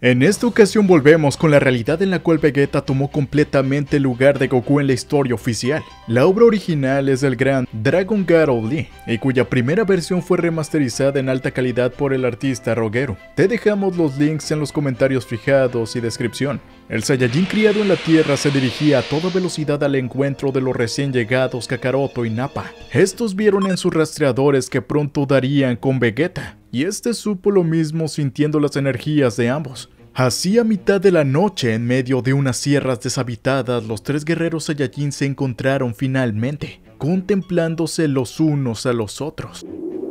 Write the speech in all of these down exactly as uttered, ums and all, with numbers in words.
En esta ocasión volvemos con la realidad en la cual Vegeta tomó completamente el lugar de Goku en la historia oficial. La obra original es del gran Dragon Garo Lee, y cuya primera versión fue remasterizada en alta calidad por el artista Rogeru. Te dejamos los links en los comentarios fijados y descripción. El Saiyajin criado en la Tierra se dirigía a toda velocidad al encuentro de los recién llegados Kakaroto y Nappa. Estos vieron en sus rastreadores que pronto darían con Vegeta, y este supo lo mismo sintiendo las energías de ambos. Así a mitad de la noche, en medio de unas sierras deshabitadas, los tres guerreros Saiyajin se encontraron finalmente, contemplándose los unos a los otros.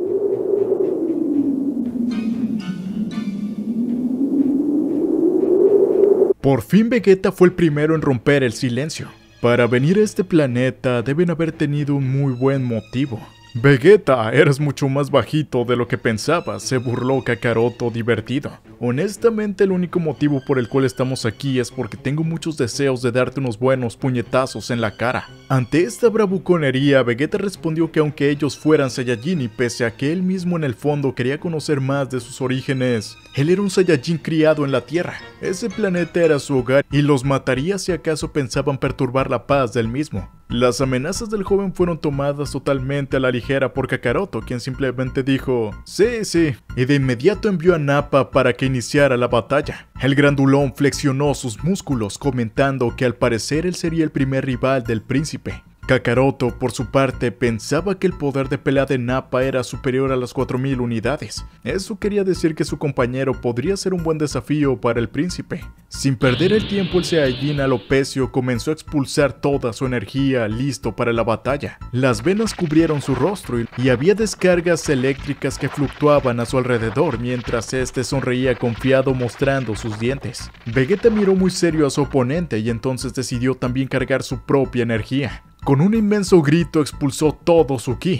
Por fin Vegeta fue el primero en romper el silencio. Para venir a este planeta deben haber tenido un muy buen motivo. Vegeta, eres mucho más bajito de lo que pensaba, se burló Kakaroto divertido. Honestamente, el único motivo por el cual estamos aquí es porque tengo muchos deseos de darte unos buenos puñetazos en la cara. Ante esta bravuconería, Vegeta respondió que aunque ellos fueran Saiyajin y pese a que él mismo en el fondo quería conocer más de sus orígenes, él era un Saiyajin criado en la Tierra. Ese planeta era su hogar y los mataría si acaso pensaban perturbar la paz del mismo. Las amenazas del joven fueron tomadas totalmente a la ligera por Kakaroto, quien simplemente dijo sí, sí, y de inmediato envió a Nappa para que iniciara la batalla. El grandulón flexionó sus músculos, comentando que al parecer él sería el primer rival del príncipe. Kakaroto, por su parte, pensaba que el poder de pelea de Nappa era superior a las cuatro mil unidades. Eso quería decir que su compañero podría ser un buen desafío para el príncipe. Sin perder el tiempo, el Saiyajin alopecio comenzó a expulsar toda su energía, listo para la batalla. Las venas cubrieron su rostro y había descargas eléctricas que fluctuaban a su alrededor mientras este sonreía confiado mostrando sus dientes. Vegeta miró muy serio a su oponente y entonces decidió también cargar su propia energía. Con un inmenso grito expulsó todo su ki,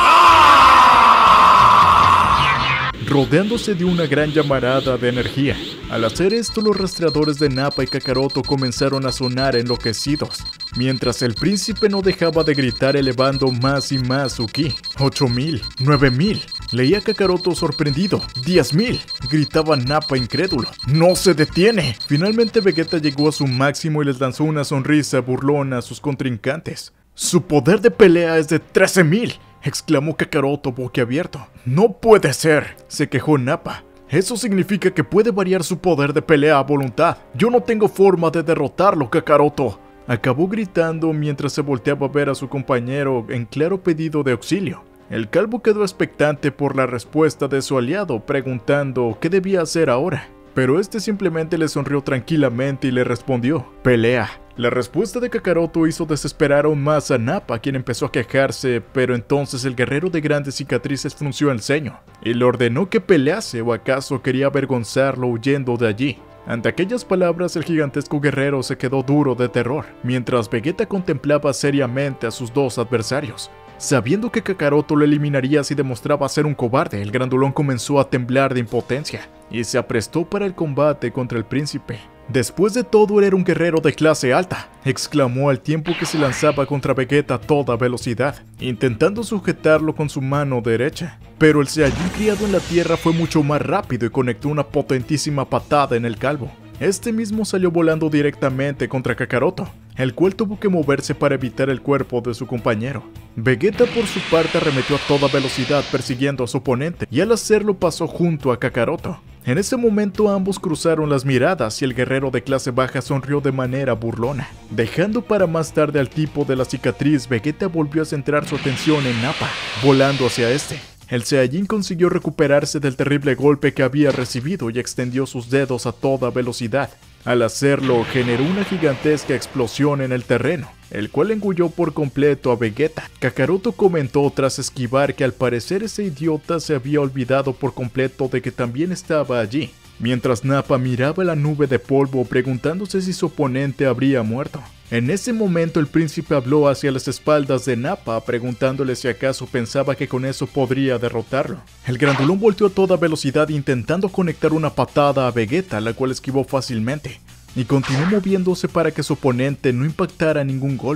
rodeándose de una gran llamarada de energía. Al hacer esto, los rastreadores de Nappa y Kakaroto comenzaron a sonar enloquecidos, mientras el príncipe no dejaba de gritar elevando más y más su ki. ocho mil, nueve mil, leía Kakaroto sorprendido. diez mil, gritaba Nappa incrédulo. ¡No se detiene! Finalmente Vegeta llegó a su máximo y les lanzó una sonrisa burlona a sus contrincantes. ¡Su poder de pelea es de trece mil! Exclamó Kakaroto boquiabierto. ¡No puede ser!, se quejó Nappa. Eso significa que puede variar su poder de pelea a voluntad. Yo no tengo forma de derrotarlo, Kakaroto. Acabó gritando mientras se volteaba a ver a su compañero en claro pedido de auxilio. El calvo quedó expectante por la respuesta de su aliado, preguntando qué debía hacer ahora. Pero este simplemente le sonrió tranquilamente y le respondió: pelea. La respuesta de Kakaroto hizo desesperar aún más a Nappa, quien empezó a quejarse, pero entonces el guerrero de grandes cicatrices frunció el ceño y le ordenó que pelease, o acaso quería avergonzarlo huyendo de allí. Ante aquellas palabras, el gigantesco guerrero se quedó duro de terror, mientras Vegeta contemplaba seriamente a sus dos adversarios. Sabiendo que Kakaroto lo eliminaría si demostraba ser un cobarde, el grandulón comenzó a temblar de impotencia y se aprestó para el combate contra el príncipe. Después de todo, él era un guerrero de clase alta, exclamó al tiempo que se lanzaba contra Vegeta a toda velocidad, intentando sujetarlo con su mano derecha. Pero el Saiyajin criado en la Tierra fue mucho más rápido y conectó una potentísima patada en el calvo. Este mismo salió volando directamente contra Kakaroto, el cual tuvo que moverse para evitar el cuerpo de su compañero. Vegeta por su parte arremetió a toda velocidad persiguiendo a su oponente, y al hacerlo pasó junto a Kakaroto. En ese momento ambos cruzaron las miradas y el guerrero de clase baja sonrió de manera burlona. Dejando para más tarde al tipo de la cicatriz, Vegeta volvió a centrar su atención en Nappa, volando hacia este. El Saiyajin consiguió recuperarse del terrible golpe que había recibido y extendió sus dedos a toda velocidad. Al hacerlo, generó una gigantesca explosión en el terreno, el cual engulló por completo a Vegeta. Kakaroto comentó tras esquivar que al parecer ese idiota se había olvidado por completo de que también estaba allí, mientras Nappa miraba la nube de polvo preguntándose si su oponente habría muerto. En ese momento el príncipe habló hacia las espaldas de Nappa, preguntándole si acaso pensaba que con eso podría derrotarlo. El grandulón volteó a toda velocidad intentando conectar una patada a Vegeta, la cual esquivó fácilmente, y continuó moviéndose para que su oponente no impactara ningún golpe.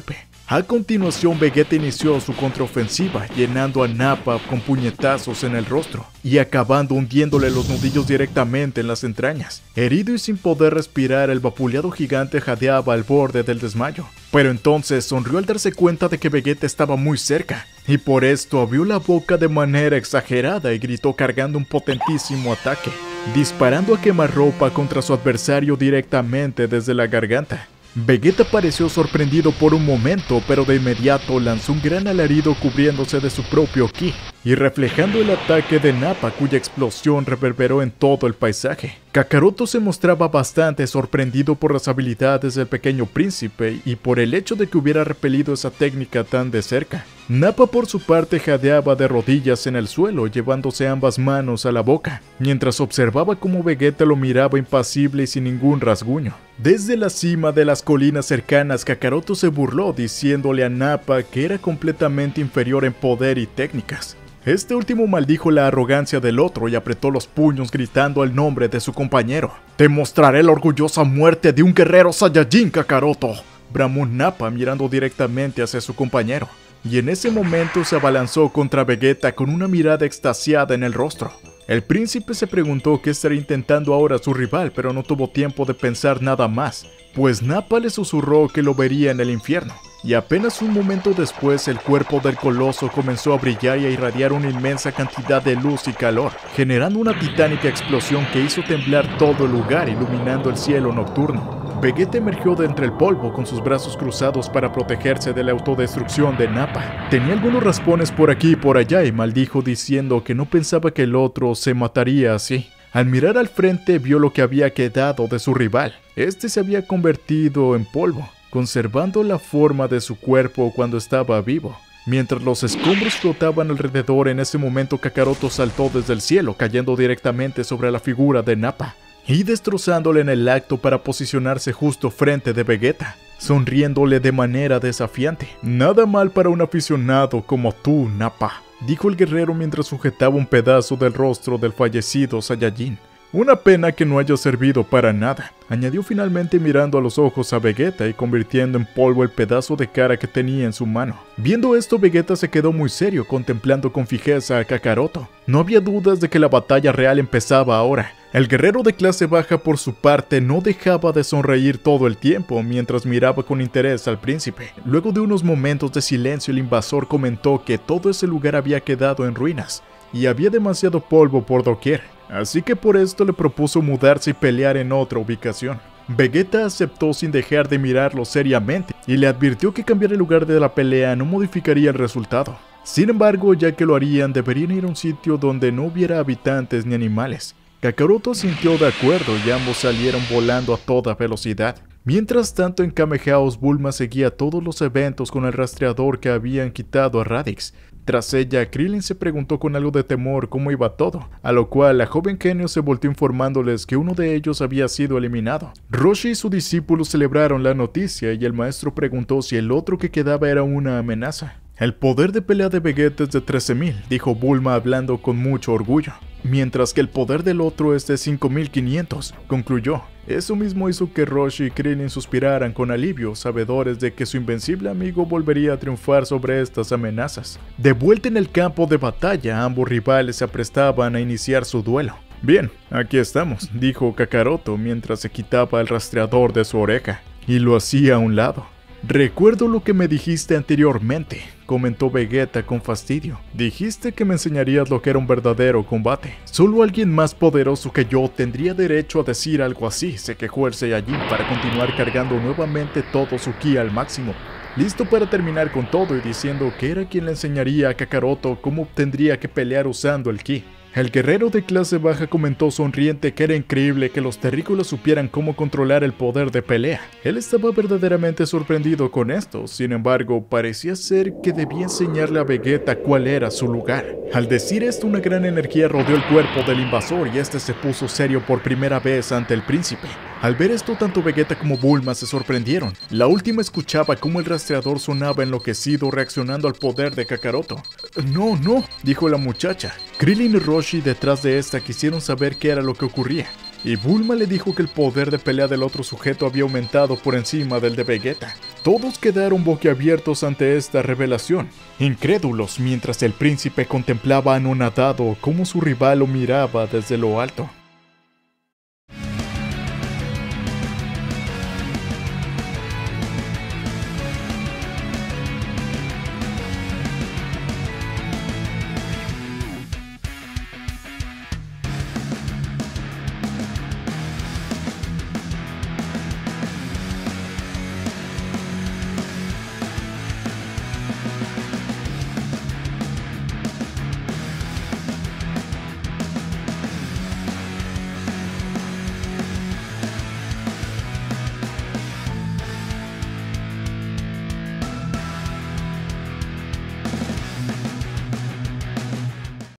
A continuación, Vegeta inició su contraofensiva, llenando a Nappa con puñetazos en el rostro y acabando hundiéndole los nudillos directamente en las entrañas. Herido y sin poder respirar, el vapuleado gigante jadeaba al borde del desmayo. Pero entonces sonrió al darse cuenta de que Vegeta estaba muy cerca, y por esto abrió la boca de manera exagerada y gritó cargando un potentísimo ataque, disparando a quemarropa contra su adversario directamente desde la garganta. Vegeta pareció sorprendido por un momento, pero de inmediato lanzó un gran alarido cubriéndose de su propio ki y reflejando el ataque de Nappa, cuya explosión reverberó en todo el paisaje. Kakaroto se mostraba bastante sorprendido por las habilidades del pequeño príncipe y por el hecho de que hubiera repelido esa técnica tan de cerca. Nappa por su parte jadeaba de rodillas en el suelo, llevándose ambas manos a la boca, mientras observaba cómo Vegeta lo miraba impasible y sin ningún rasguño. Desde la cima de las colinas cercanas, Kakaroto se burló diciéndole a Nappa que era completamente inferior en poder y técnicas. Este último maldijo la arrogancia del otro y apretó los puños gritando el nombre de su compañero. «Te mostraré la orgullosa muerte de un guerrero Saiyajin, Kakaroto», bramó Nappa mirando directamente hacia su compañero. Y en ese momento se abalanzó contra Vegeta con una mirada extasiada en el rostro. El príncipe se preguntó qué estaría intentando ahora su rival, pero no tuvo tiempo de pensar nada más, pues Nappa le susurró que lo vería en el infierno. Y apenas un momento después el cuerpo del coloso comenzó a brillar y a irradiar una inmensa cantidad de luz y calor, generando una titánica explosión que hizo temblar todo el lugar, iluminando el cielo nocturno. Vegeta emergió de entre el polvo con sus brazos cruzados para protegerse de la autodestrucción de Nappa. Tenía algunos raspones por aquí y por allá y maldijo diciendo que no pensaba que el otro se mataría así. Al mirar al frente vio lo que había quedado de su rival. Este se había convertido en polvo, conservando la forma de su cuerpo cuando estaba vivo. Mientras los escombros flotaban alrededor, en ese momento Kakaroto saltó desde el cielo, cayendo directamente sobre la figura de Nappa y destrozándole en el acto para posicionarse justo frente de Vegeta, sonriéndole de manera desafiante. «Nada mal para un aficionado como tú, Nappa», dijo el guerrero mientras sujetaba un pedazo del rostro del fallecido Saiyajin. «Una pena que no haya servido para nada», añadió finalmente mirando a los ojos a Vegeta y convirtiendo en polvo el pedazo de cara que tenía en su mano. Viendo esto, Vegeta se quedó muy serio, contemplando con fijeza a Kakaroto. No había dudas de que la batalla real empezaba ahora. El guerrero de clase baja por su parte no dejaba de sonreír todo el tiempo mientras miraba con interés al príncipe. Luego de unos momentos de silencio, el invasor comentó que todo ese lugar había quedado en ruinas y había demasiado polvo por doquier, así que por esto le propuso mudarse y pelear en otra ubicación. Vegeta aceptó sin dejar de mirarlo seriamente y le advirtió que cambiar el lugar de la pelea no modificaría el resultado. Sin embargo, ya que lo harían, deberían ir a un sitio donde no hubiera habitantes ni animales. Kakaroto sintió de acuerdo y ambos salieron volando a toda velocidad. Mientras tanto, en Kame House, Bulma seguía todos los eventos con el rastreador que habían quitado a Raditz. Tras ella, Krillin se preguntó con algo de temor cómo iba todo, a lo cual la joven genio se volteó informándoles que uno de ellos había sido eliminado. Roshi y su discípulo celebraron la noticia y el maestro preguntó si el otro que quedaba era una amenaza. «El poder de pelea de Vegeta es de trece mil», dijo Bulma hablando con mucho orgullo, «mientras que el poder del otro es de cinco mil quinientos», concluyó. Eso mismo hizo que Roshi y Krillin suspiraran con alivio, sabedores de que su invencible amigo volvería a triunfar sobre estas amenazas. De vuelta en el campo de batalla, ambos rivales se aprestaban a iniciar su duelo. «Bien, aquí estamos», dijo Kakaroto mientras se quitaba el rastreador de su oreja y lo hacía a un lado. «Recuerdo lo que me dijiste anteriormente», comentó Vegeta con fastidio. «Dijiste que me enseñarías lo que era un verdadero combate. Solo alguien más poderoso que yo tendría derecho a decir algo así», se quejó el Saiyajin para continuar cargando nuevamente todo su ki al máximo, listo para terminar con todo y diciendo que era quien le enseñaría a Kakaroto cómo tendría que pelear usando el ki. El guerrero de clase baja comentó sonriente que era increíble que los terrícolas supieran cómo controlar el poder de pelea. Él estaba verdaderamente sorprendido con esto, sin embargo, parecía ser que debía enseñarle a Vegeta cuál era su lugar. Al decir esto, una gran energía rodeó el cuerpo del invasor y este se puso serio por primera vez ante el príncipe. Al ver esto, tanto Vegeta como Bulma se sorprendieron. La última escuchaba cómo el rastreador sonaba enloquecido, reaccionando al poder de Kakaroto. «No, no», dijo la muchacha. Krillin y Roshi detrás de esta quisieron saber qué era lo que ocurría. y Bulma le dijo que el poder de pelea del otro sujeto había aumentado por encima del de Vegeta. Todos quedaron boquiabiertos ante esta revelación, incrédulos mientras el príncipe contemplaba anonadado cómo su rival lo miraba desde lo alto.